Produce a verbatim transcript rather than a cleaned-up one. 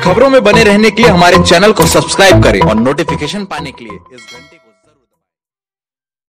खबरों में बने रहने के लिए हमारे चैनल को सब्सक्राइब करें और नोटिफिकेशन पाने के लिए इस घंटे